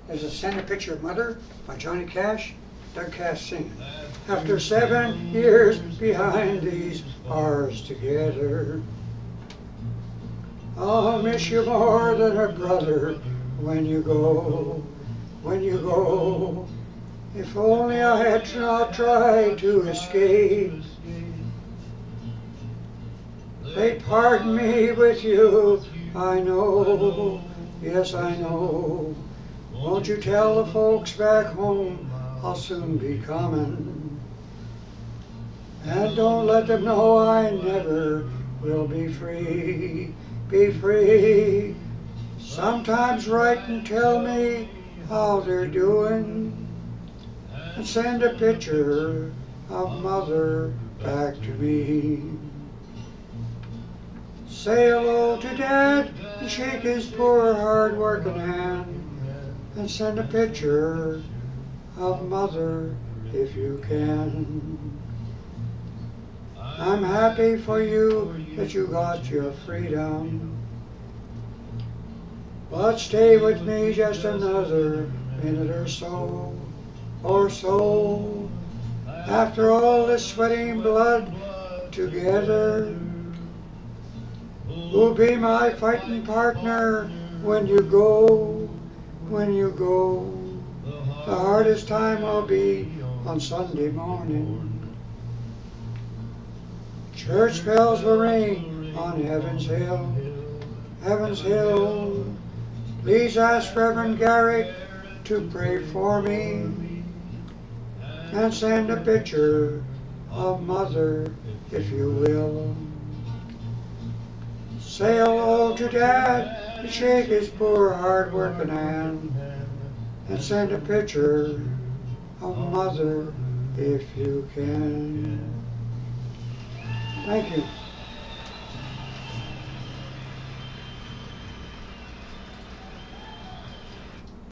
is a Send a Picture of Mother by Johnny Cash, Doug Cash singing. After 7 years behind these bars together, I'll miss you more than a brother when you go, when you go. If only I had not tried to escape. They'd pardon me with you, I know, yes I know. Won't you tell the folks back home I'll soon be coming? And don't let them know I never will be free, be free. Sometimes write and tell me how they're doing, and send a picture of Mother back to me. Say hello to Dad and shake his poor hard-working hand, and send a picture of Mother if you can. I'm happy for you that you got your freedom, but stay with me just another minute or so, after all this sweating blood together. Who'll be my fighting partner when you go, when you go? The hardest time will be on Sunday morning. Church bells will ring on Heaven's Hill, Heaven's Hill. Please ask Reverend Garrick to pray for me, and send a picture of Mother if you will. Say hello to Dad and shake his poor hard-working hand, and send a picture of Mother if you can. Thank you.